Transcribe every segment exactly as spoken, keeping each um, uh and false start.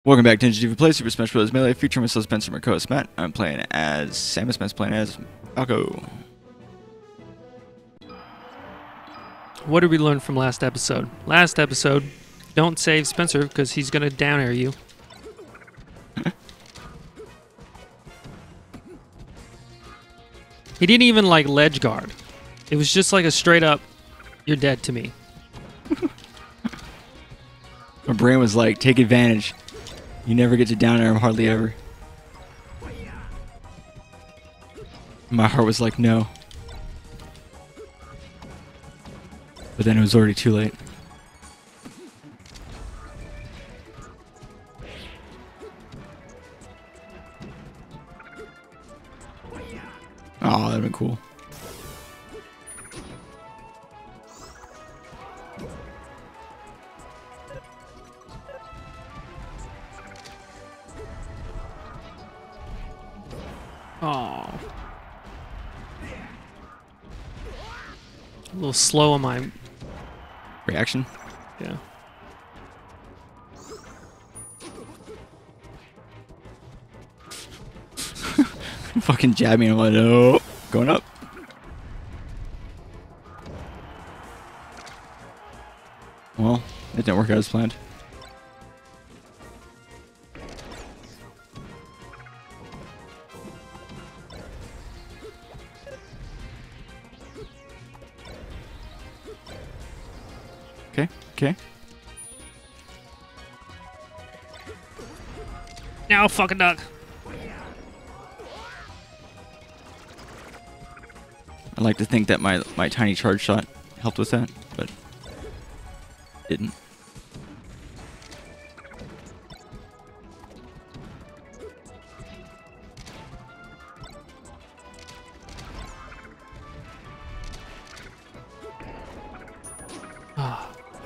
Welcome back to Ninja T V Play Super Smash Bros. Melee, featuring myself, Spencer, my co-host Matt. I'm playing as Samus, Matt's playing as Falco. What did we learn from last episode? Last episode, don't save Spencer because he's going to down air you. He didn't even like ledge guard. It was just like a straight up, you're dead to me. My brain was like, take advantage. You never get to down air him hardly ever. My heart was like, no. But then it was already too late. Oh, that'd been cool. Oh. A little slow on my Reaction? yeah. Fucking jab me and I'm like, no. Going up. Well, it didn't work out as planned. Okay, okay. Now fucking duck. I like to think that my my tiny charge shot helped with that, but didn't. Ah.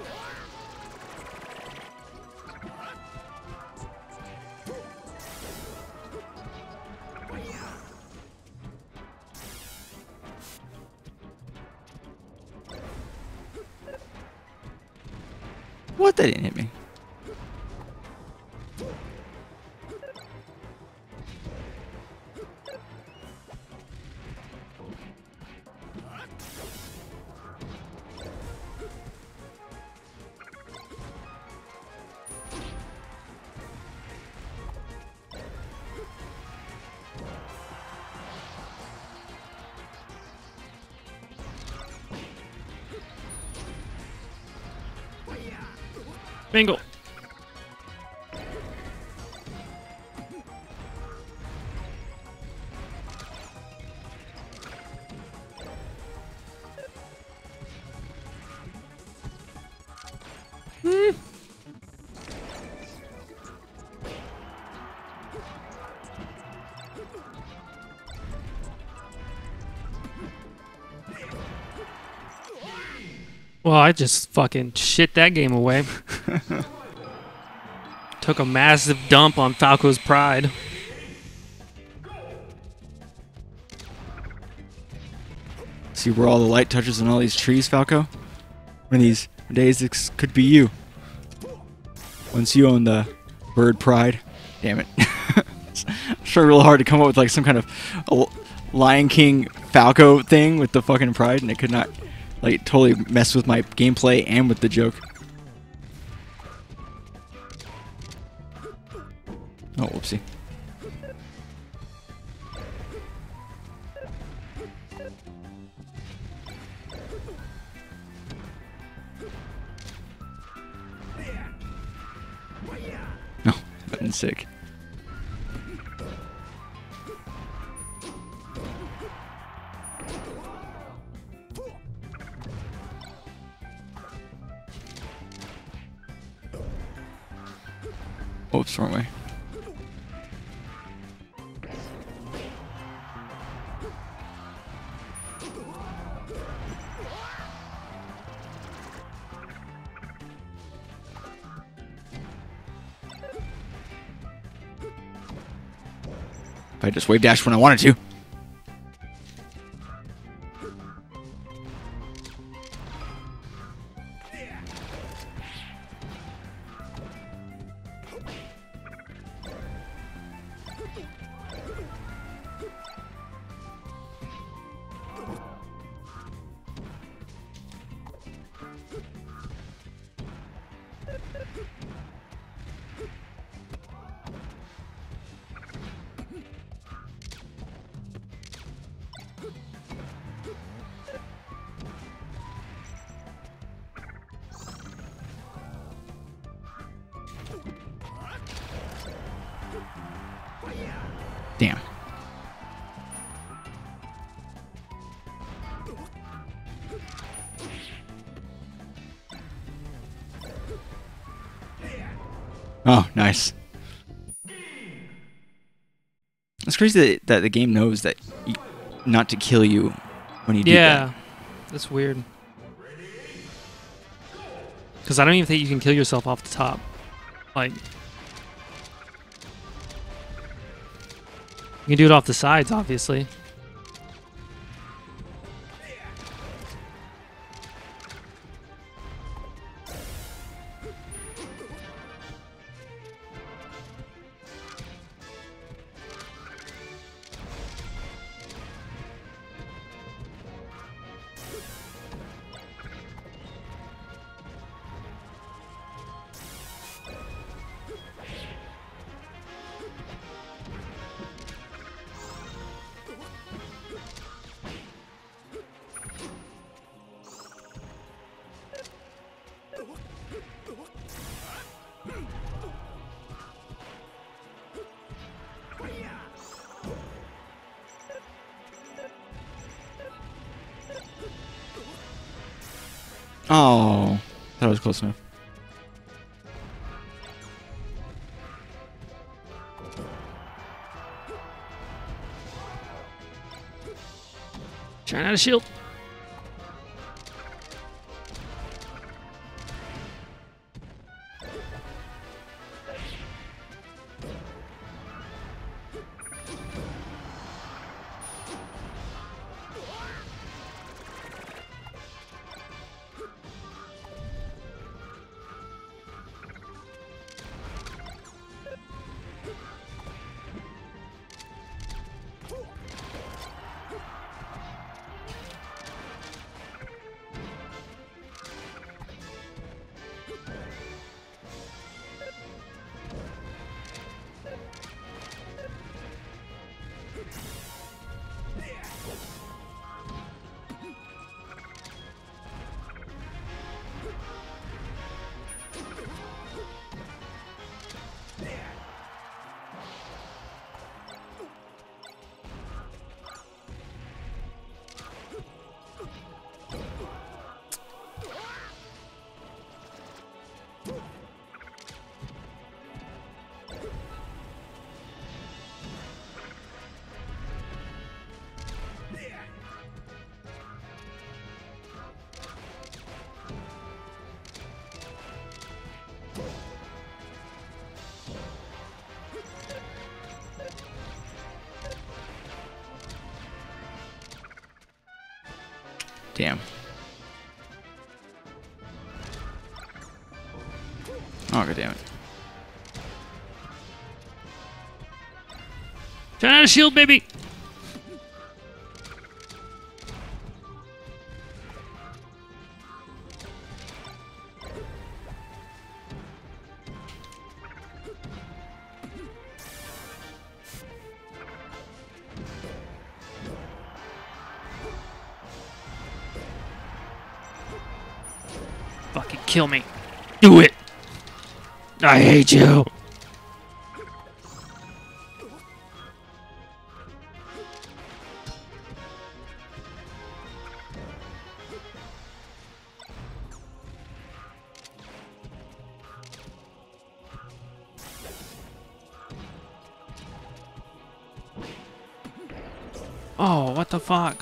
What? That didn't hit me. Bingo. Hmm. Well, I just fucking shit that game away. Took a massive dump on Falco's pride. See where all the light touches on all these trees, Falco? One of these days, this could be you. Once you own the bird pride. Damn it. I'm sure real hard to come up with like some kind of a Lion King Falco thing with the fucking pride, and it could not like totally mess with my gameplay and with the joke. Oh, whoopsie. No, button's sick. Oops, wrong way. I just wave dash when I wanted to. Damn. Oh, nice. It's crazy that, that the game knows that you, not to kill you when you do Yeah, that. that's weird. Because I don't even think you can kill yourself off the top. Like, you can do it off the sides, obviously. Oh, that was close enough. Trying out a shield. Damn. Oh, god damn it. Trying out a shield, baby. Fucking kill me. Do it. I hate you. Oh, what the fuck?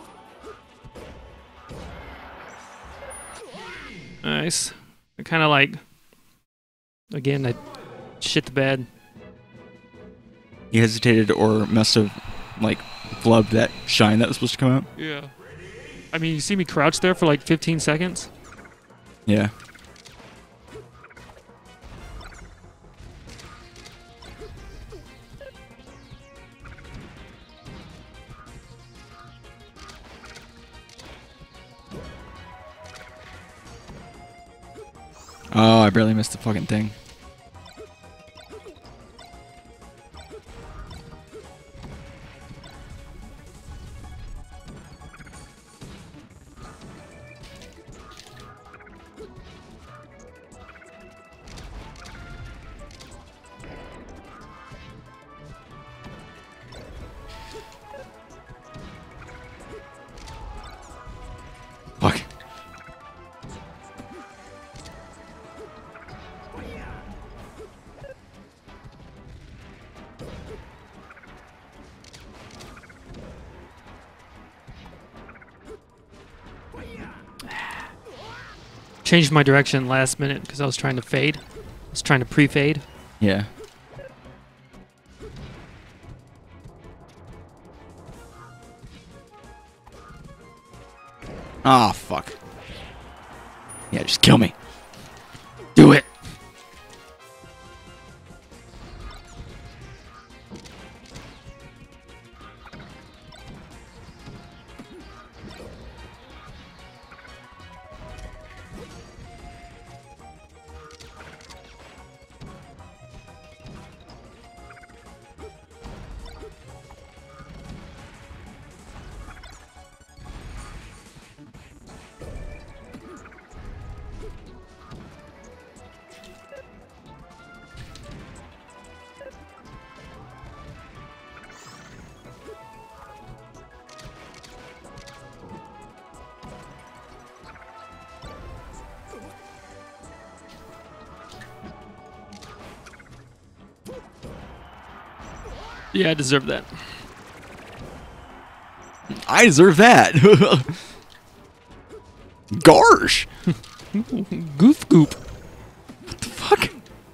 Nice. I kind of like, again, I shit the bed. You hesitated or must have, like, flubbed that shine that was supposed to come out? Yeah. I mean, you see me crouch there for like fifteen seconds? Yeah. Oh, I barely missed the fucking thing. Changed my direction last minute because I was trying to fade. I was trying to pre-fade. Yeah. Ah, oh, fuck. Yeah, just kill me. Do it. Yeah, I deserve that. I deserve that. Gosh. Goof goop. What the fuck?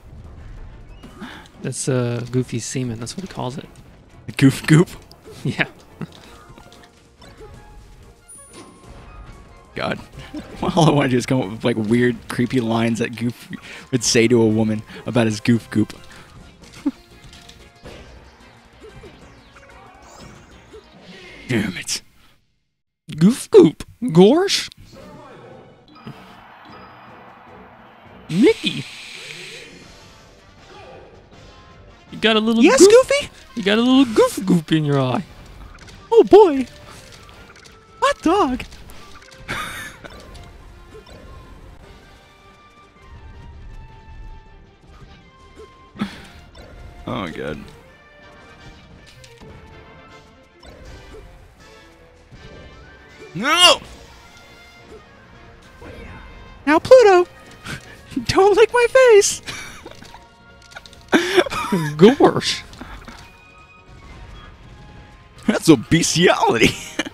That's uh, Goofy semen. That's what he calls it. Goof goop. Yeah. God. All I want to do is come up with like weird, creepy lines that Goof would say to a woman about his goof goop. Damn it. Goof goop. Gorsh. Mickey. You got a little Yes, goof, Goofy? You got a little goof goop in your eye. Oh boy. Hot dog. Oh my god. No! Now Pluto! Don't lick my face! Gorsh. That's a bestiality.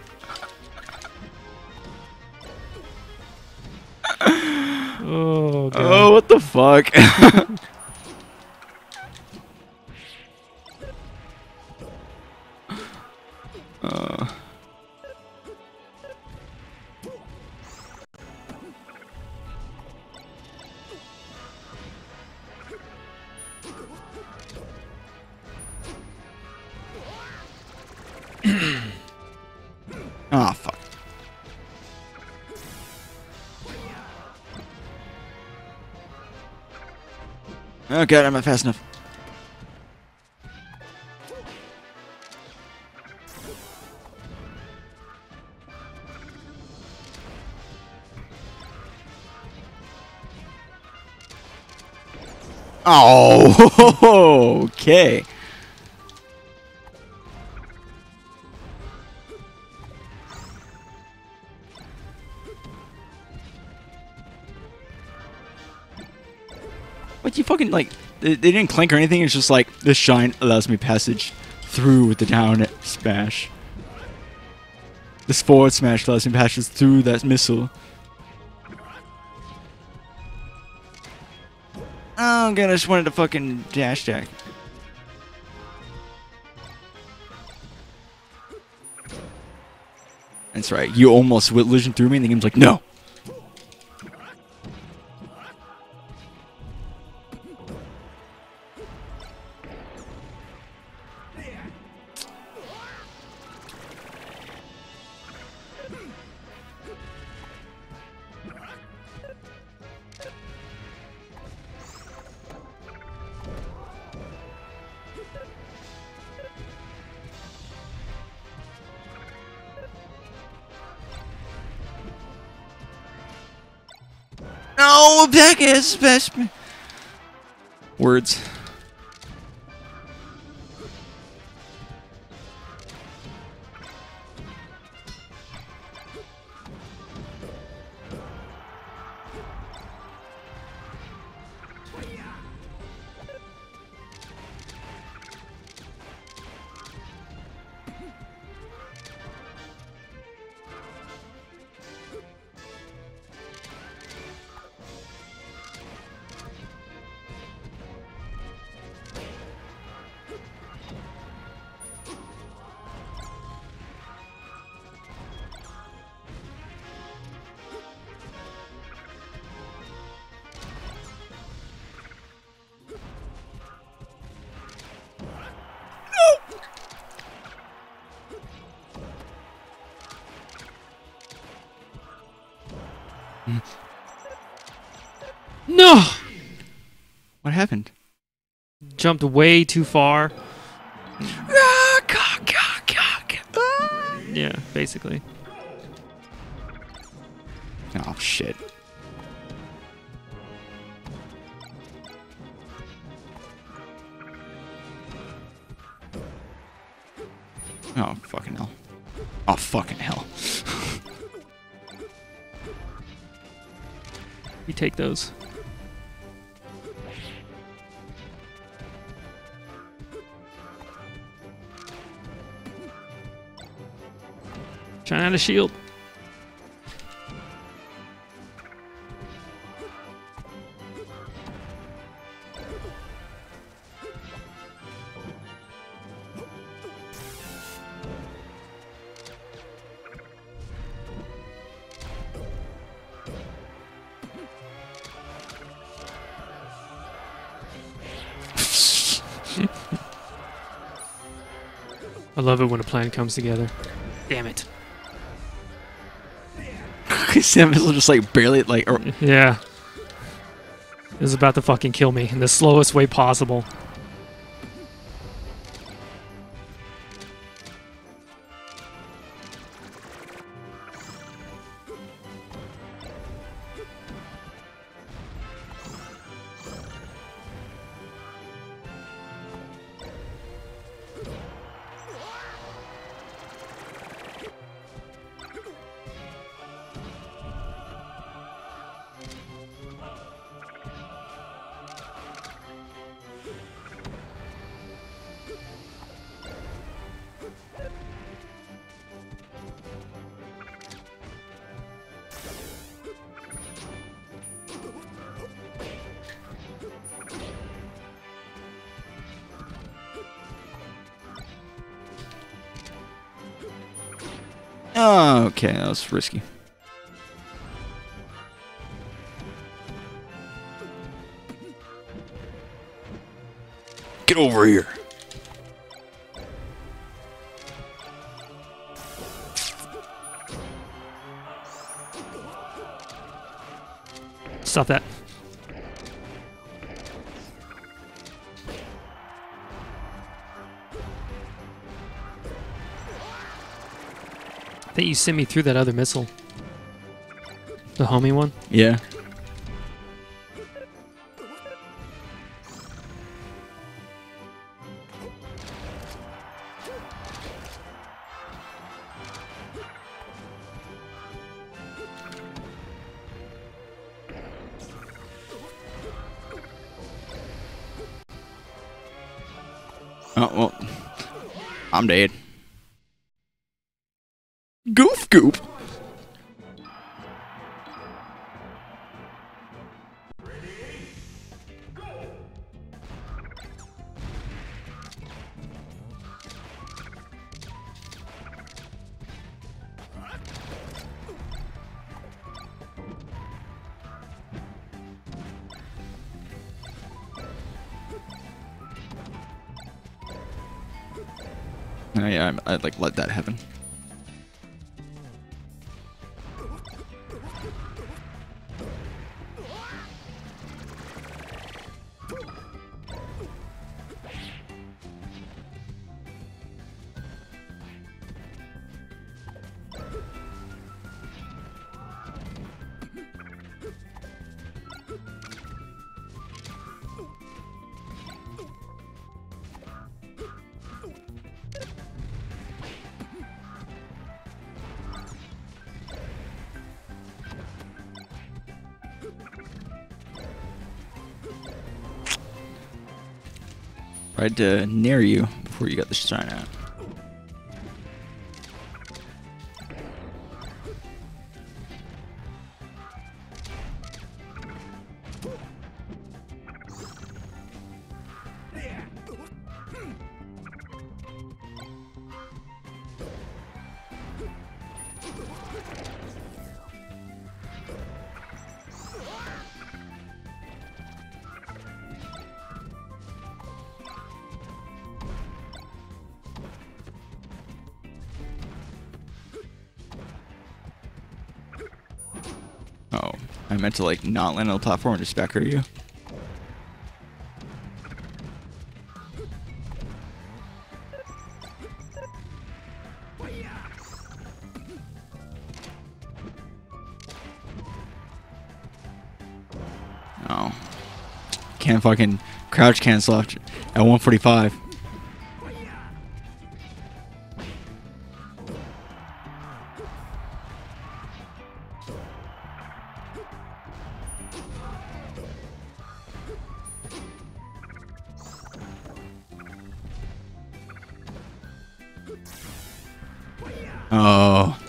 Oh, God. Oh, what the fuck? uh. Ah, oh, fuck. Oh god, I'm not fast enough. Oh, okay. What you fucking like? They, they didn't clink or anything. It's just like this shine allows me passage through with the down smash. This forward smash allows me passage through that missile. Oh god, I just wanted to fucking dash jack. That's right. You almost collision through me, and the game's like, no. No, back is specimen. Words. No! What happened? Jumped way too far. Yeah, basically. Oh, shit. Oh, fucking hell. Oh, fucking hell. You take those. Trying out a shield. I love it when a plan comes together. Damn it. Samus will just like barely like. Or Yeah. It was about to fucking kill me in the slowest way possible. Oh, okay, that was risky. Get over here. Stop that. I think you sent me through that other missile. The homie one? Yeah. Oh, well. I'm dead. Goof goop. Oh, yeah, I, I'd like let that happen. Tried to nair you before you got the shine out. I meant to like not land on the platform and just back her you. Oh. Can't fucking crouch cancel after at one forty-five. Oh.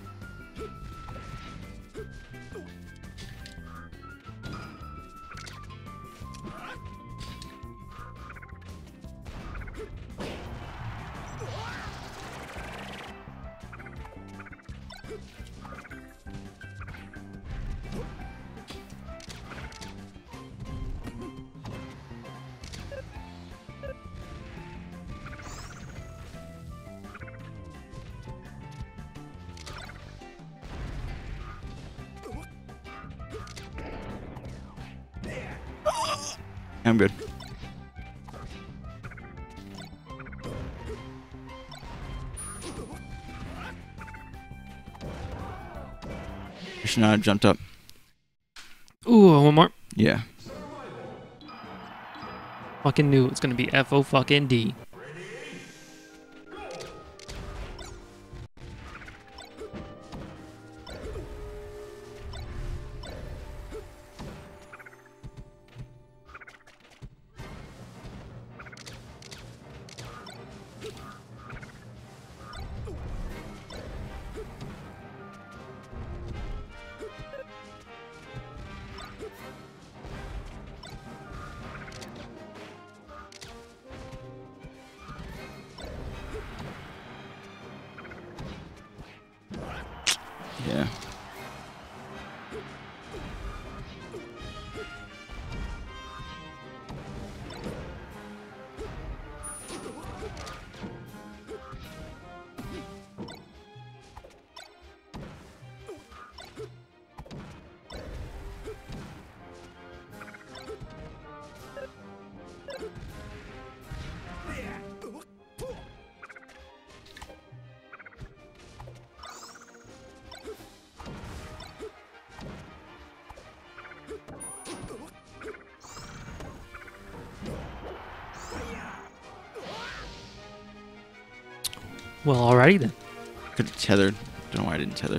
I'm good. I should not have jumped up. Ooh, one more. Yeah. Fucking knew it's gonna be F O fucking D. Yeah. Well, alrighty then. Could have tethered. Don't know why I didn't tether.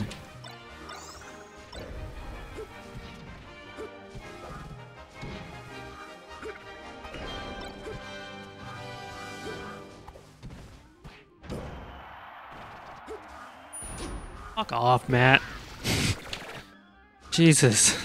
Fuck off, Matt. Jesus.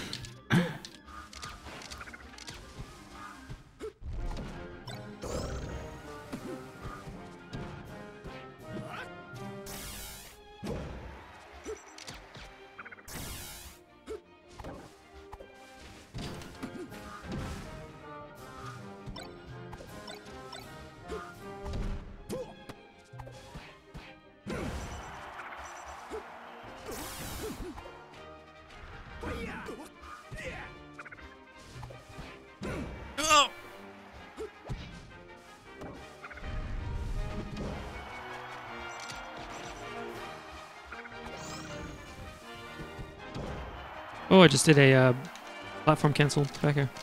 Oh, I just did a uh, platform cancel back here.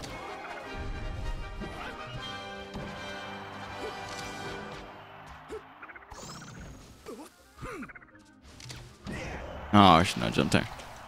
Oh, I should not jump there.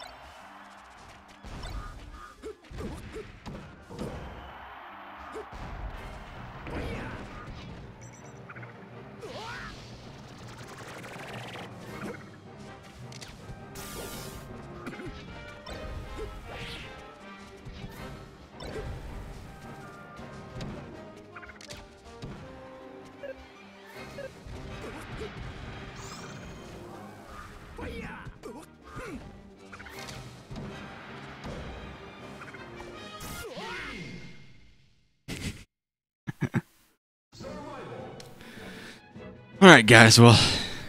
Alright guys, well,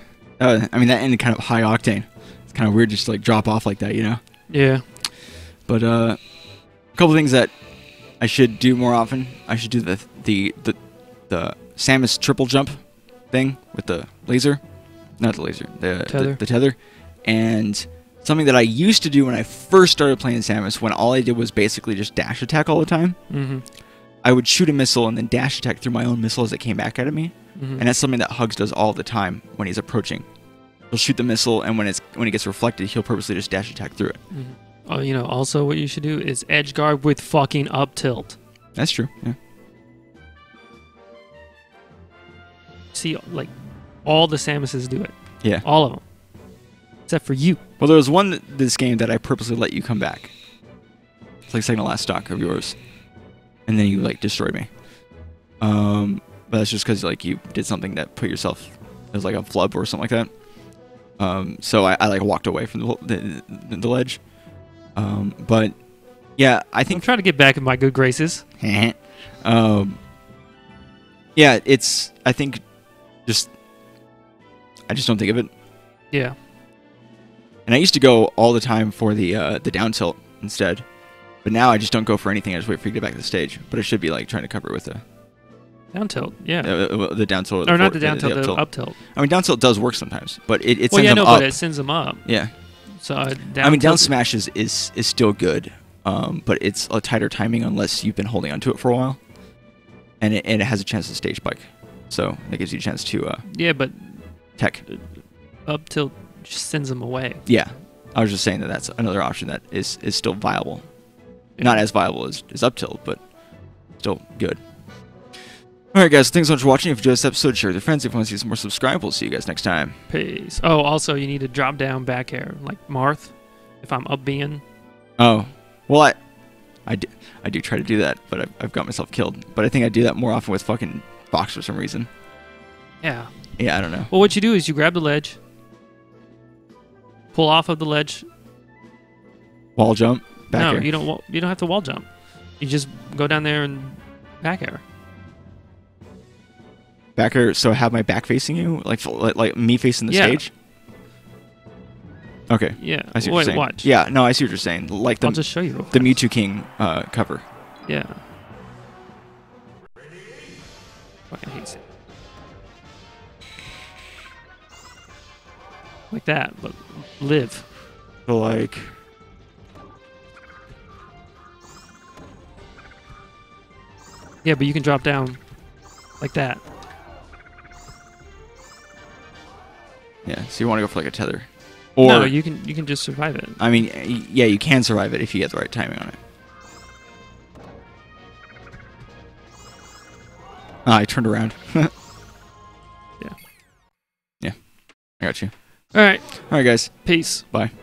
uh, I mean that ended kind of high octane. It's kind of weird just to like drop off like that, you know? Yeah. But uh, a couple things that I should do more often. I should do the the the the Samus triple jump thing with the laser, not the laser, the tether. The, the tether, and something that I used to do when I first started playing Samus, when all I did was basically just dash attack all the time. Mm-hmm. I would shoot a missile and then dash attack through my own missile as it came back at me, mm-hmm. and that's something that Hugs does all the time when he's approaching. He'll shoot the missile, and when it's when it gets reflected, he'll purposely just dash attack through it. Mm-hmm. Oh, you know, also what you should do is edge guard with fucking up tilt. That's true. Yeah. See, like, all the Samuses do it. Yeah. All of them. Except for you. Well, there was one th- this game that I purposely let you come back. It's like second to last stock of yours, and then you like destroyed me. Um, but that's just because like you did something that put yourself. It was like a flub or something like that. Um, so I, I like walked away from the the, the, the ledge. Um, but yeah, I think I'm trying to get back in my good graces. um, yeah, it's I think just I just don't think of it. Yeah. And I used to go all the time for the uh, the down tilt instead, but now I just don't go for anything. I just wait for you to get back to the stage. But it should be like trying to cover it with the down tilt. Yeah. Uh, the down tilt. Or the not for, the down tilt, the, the the up, up tilt. tilt. I mean, down tilt does work sometimes, but it, it well, sends yeah, them no, up. but it sends them up. Yeah. So uh, down I mean, down tilt- smash is, is, is still good, um, but it's a tighter timing unless you've been holding onto it for a while, and it, and it has a chance to stage spike, so that gives you a chance to uh, yeah, but tech. Up tilt just sends them away. Yeah, I was just saying that that's another option that is, is still viable, yeah. Not as viable as, as up tilt, but still good. Alright guys, thanks so much for watching. If you enjoyed this episode, share with your friends. If you want to see some more, subscribe. We'll see you guys next time. Peace. Oh, also, you need to drop down back air, like Marth, if I'm up being. Oh, well, I I do, I do try to do that, but I've, I've got myself killed. But I think I do that more often with fucking Fox for some reason. Yeah. Yeah, I don't know. Well, what you do is you grab the ledge, pull off of the ledge. Wall jump, back no, air. you don't. wa- You don't have to wall jump. You just go down there and back air. Back air, so I have my back facing you? Like like, like me facing the Yeah. stage? Okay. Yeah. I see what Wait, you're saying. watch. Yeah, no, I see what you're saying. Like the, I'll just show you. real the fast. Mewtwo King uh, cover. Yeah. Fucking hate it. Like that, but live. So like... Yeah, but you can drop down like that. Yeah, so you want to go for like a tether. Or, no, you can you can just survive it. I mean, y- yeah, you can survive it if you get the right timing on it. Ah, I turned around. Yeah. Yeah. I got you. All right. All right, guys. Peace. Bye.